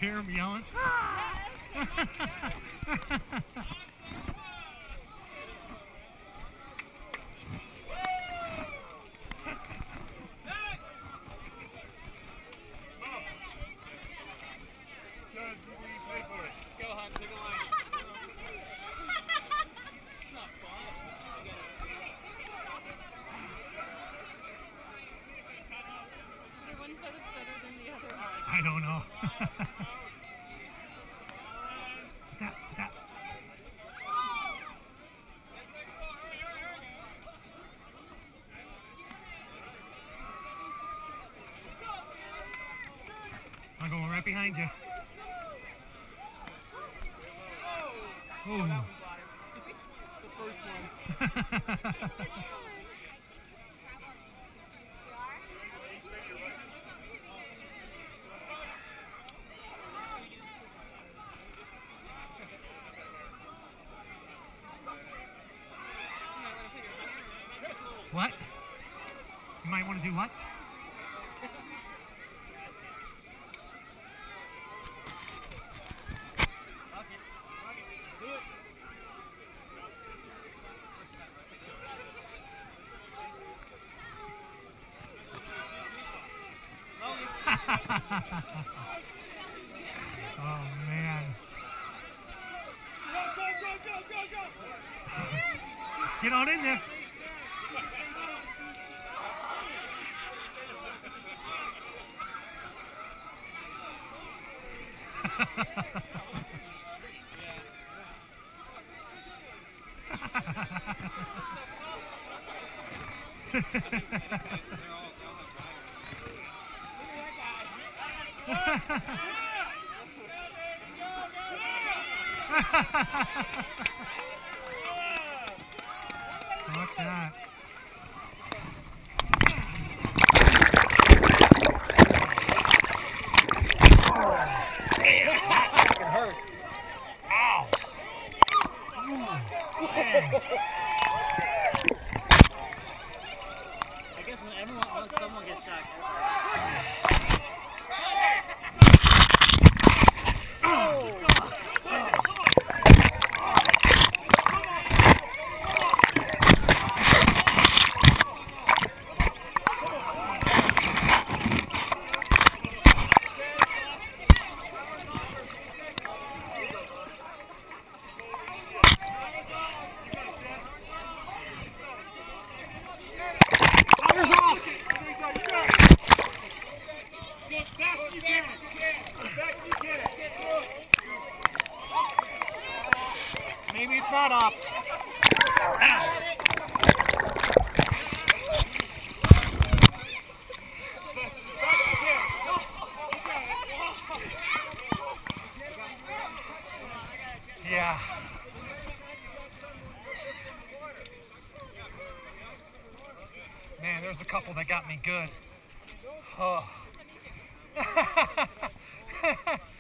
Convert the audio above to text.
hear him yelling? I don't know. Zap. I'm going right behind you. Ooh. The first one. What? You might want to do what? Oh man. Go. Get on in there. Look at that. It hurt. Ow! I guess when someone gets shot. Maybe it's not up. Yeah. Man, there's a couple that got me good. Oh.